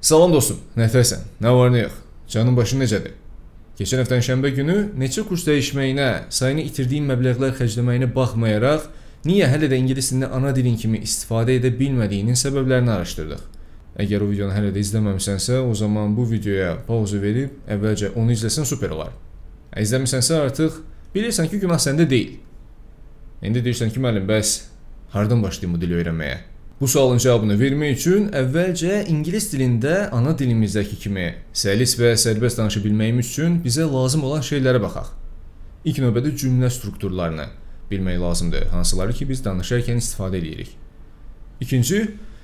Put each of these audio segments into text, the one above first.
Salam dostum, nətəsən? Nə var, nə yox? Canın başın necədir? Keçən həftənin şənbə günü neçə kurs dəyişməyinə, sayını itirdiyin məbləğlər xərcləməyinə baxmayaraq, niyə hələ də ingilis dilini ana dilin kimi istifadə edə bilmədiyinin səbəblərini araşdırdıq. Əgər o videonu hələ də izləməmisənsə, o zaman bu videoya pauzu verib əvvəlcə onu izləsən super olar. İzləmisənsə artıq bilirsən ki, günah səndə deyil. İndi deyirsən ki, müəllim, bəs hardan başlayım bu dili öyrənməyə? Bu sualın cavabını vermək üçün əvvəlcə ingilis dilində ana dilimizdəki kimi səlis və sərbəst danışa bilməyimiz üçün bizə lazım olan şeylərə baxaq. İlk növbədə cümlə strukturlarını bilmək lazımdır, hansıları ki biz danışarkən istifadə edirik. İkinci,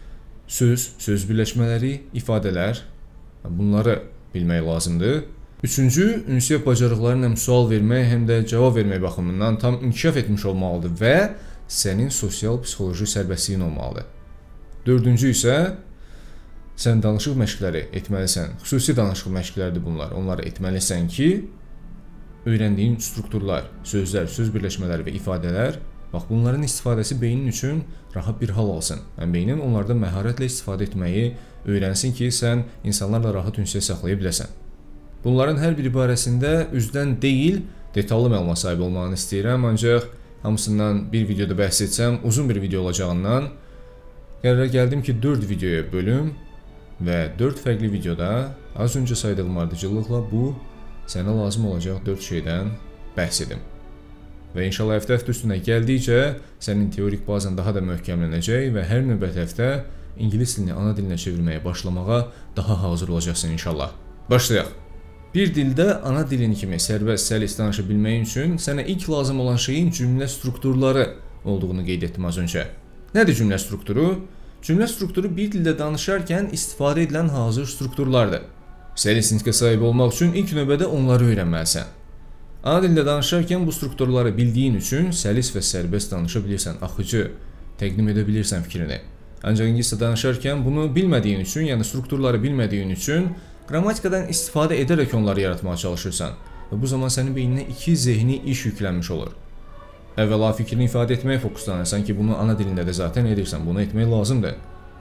söz birləşmələri, ifadələr, bunları bilmək lazımdır. Üçüncü, ünsiyyət bacarıqlarına həm sual vermək, həm də cavab vermək baxımından tam inkişaf etmiş olmalıdır və sənin sosial-psixoloji sərbəstliyin olmalıdır. Dördüncü isə sən danışıq məşqləri etməlisən. Xüsusi danışıq məşqləridir bunlar. Onları etməlisən ki, öyrəndiyin strukturlar, sözlər, söz birləşmələri və ifadələr, bax bunların istifadəsi beynin üçün rahat bir hal alsın. Beynin onlardan məharətlə istifadə etməyi öyrənsin ki, sən insanlarla rahat ünsiyyət saxlaya biləsən. Bunların hər biri barəsində üzdən deyil, detallı məlumat sahibi olmağını istəyirəm, ancaq hamısından bir videoda bəhs etsəm, uzun bir video olacağından qərara gəldim ki, 4 videoya bölüm və 4 fərqli videoda az öncə saydığım ardıcıllıqla bu sənə lazım olacaq 4 şeydən bəhs edim. Və inşallah həftə üstünə gəldikcə sənin teorik bazan daha da möhkəmlənəcək və hər növbəti həftə ingilis dilini ana dilinə çevirməyə başlamağa daha hazır olacaqsın inşallah. Başlayaq. Bir dildə ana dilin kimi sərbəst, səlis danışa bilməyin üçün sənə ilk lazım olan şeyin cümlə strukturları olduğunu qeyd etdim az öncə. Nədir cümlə strukturu? Cümlə strukturu bir dildə danışarkən istifadə edilən hazır strukturlardır. Səlis nitqə sahib olmaq üçün ilk növbədə onları öyrənməlisən. Ana dildə danışarkən bu strukturları bildiyin üçün səlis və sərbəst danışa bilirsən, axıcı təqdim edə bilirsən fikrini. Ancaq ingiliscə danışarkən bunu bilmədiyin üçün, yəni strukturları bilmədiyin üçün qrammatikadan istifadə edərək onları yaratmağa çalışırsan və bu zaman sənin beyninə iki zehni iş yüklənmiş olur. Əvvəla fikrini ifadə etməyə fokuslanırsan ki, bunu ana dilində də zaten edirsən, bunu etmək lazımdır.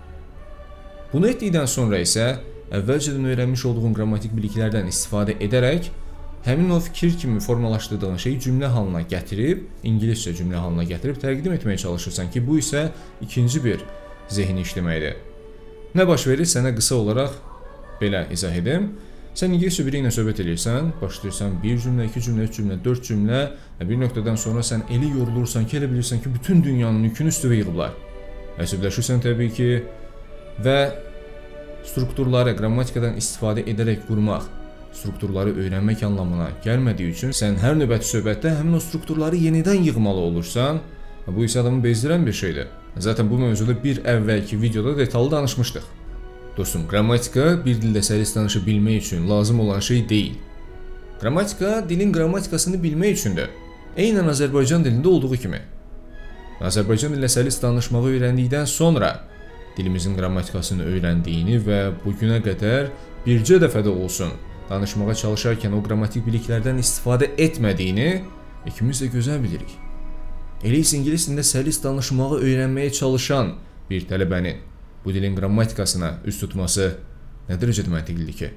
Bunu etdikdən sonra isə əvvəlcədən öyrənmiş olduğun qrammatik biliklərdən istifadə edərək həmin o fikir kimi formalaşdırdığın şeyi cümlə halına gətirib, ingiliscə cümlə halına gətirib təqdim etməyə çalışırsan ki, bu isə ikinci bir zehni işləməkdir. Nə baş verir? Sənə qısa olaraq belə izah edim. Sən ingiliscə biri ilə söhbət edirsən, başlayırsan 1 cümlə, 2 cümlə, 3 cümlə, 4 cümlə, bir nöqtədən sonra sən elə yorulursan ki, elə bilirsən ki, bütün dünyanın yükünü üstüvə yığıblar. Əsəbləşirsən təbii ki və strukturları qrammatikadan istifadə edərək qurmaq, strukturları öyrənmək anlamına gəlmədiyi üçün sən hər növbəti söhbətdə həmin o strukturları yenidən yığmalı olursan, bu isə adamı bezdirən bir şeydir. Zaten bu mövzuda bir əvvəlki videoda detallı danışmışdıq. Dostum, qrammatika bir dildə səlis danışa bilmək üçün lazım olan şey deyil. Qrammatika dilin qrammatikasını bilmək üçündür. Eynən Azərbaycan dilində olduğu kimi. Azərbaycan dilində səlis danışmağı öyrəndikdən sonra dilimizin qrammatikasını öyrəndiyini və bugünə qədər bircə dəfədə olsun danışmağa çalışarkən o qrammatik biliklərdən istifadə etmədiyini ikimiz də gözəl bilirik. Elə isə ingilis dilində səlis danışmağı öyrənməyə çalışan bir tələbənin bu dilin qrammatikasına üst tutması nə dərəcədə məntiqlidir ki?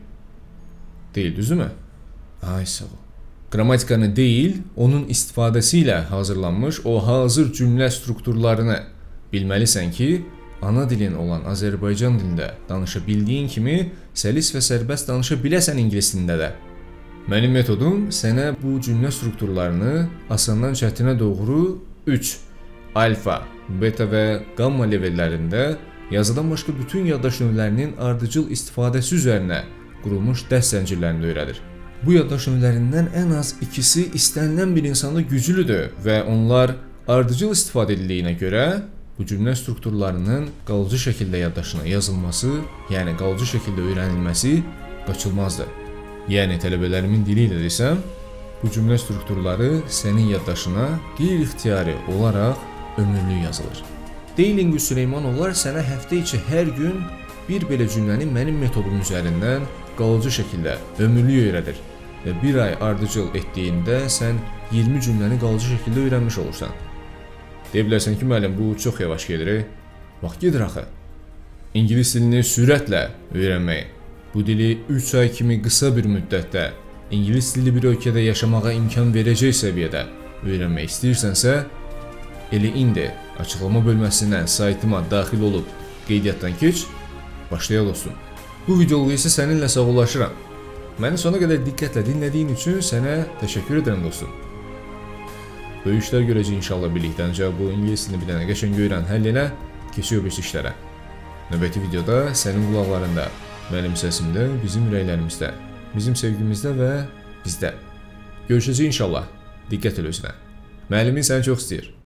Deyil, düzdürmü? Ay, sağ ol. Qrammatikanı deyil, onun istifadəsi ilə hazırlanmış o hazır cümlə strukturlarını bilməlisən ki, ana dilin olan Azərbaycan dilində danışa bildiyin kimi səlis və sərbəst danışa biləsən ingilis dilində də. Mənim metodum sənə bu cümlə strukturlarını asandan çətinə doğru 3, alfa, beta və gamma levellərində yazıdan başqa bütün yaddaş növlərinin ardıcıl istifadəsi üzərinə qurulmuş dərs zəncirlərini öyrədir. Bu yaddaş növlərindən ən az ikisi istənilən bir insanda güclüdür və onlar ardıcıl istifadə edildiyinə görə bu cümlə strukturlarının qalıcı şəkildə yaddaşına yazılması, yəni qalıcı şəkildə öyrənilməsi qaçılmazdır. Yəni tələbələrimin dili ilə desəm, bu cümlə strukturları sənin yaddaşına qeyri-ixtiyari olaraq ömürlük yazılır. Deyilin Süleymanovlar sənə həftə içi hər gün bir belə cümləni mənim metodum üzərindən qalıcı şəkildə ömürlük öyrədir və bir ay ardıcıl etdiyində sən 20 cümləni qalıcı şəkildə öyrənmiş olursan. Deyə bilərsən ki, müəllim, bu çox yavaş gedir. Vaxt gedir axı. İngilis dilini sürətlə öyrənməyi, bu dili 3 ay kimi qısa bir müddətdə ingilis dilli bir ölkədə yaşamağa imkan verəcək səviyyədə öyrənmək istəyirsənsə, elə indi açıqlama bölməsindən saytıma daxil olub qeydiyyatdan keç, başlayaq dostum. Bu videoluğu isə səninlə sağollaşıram. Məni sona qədər diqqətlə dinlədiyin üçün sənə təşəkkür edirəm dostum. Böyük işlər görəcək inşallah birlikdə, ancaq bu ingilis dilini bir dənə qəşəng öyrən, həll elə, keçiyor bir işlərə. Növbəti videoda sənin qulaqlarında, mənim səsimdə, bizim ürəklərimizdə, bizim sevgimizdə və bizdə. Görüşəcək inşallah. Diqqət el özünə. Müəllimin səni çox istəyir.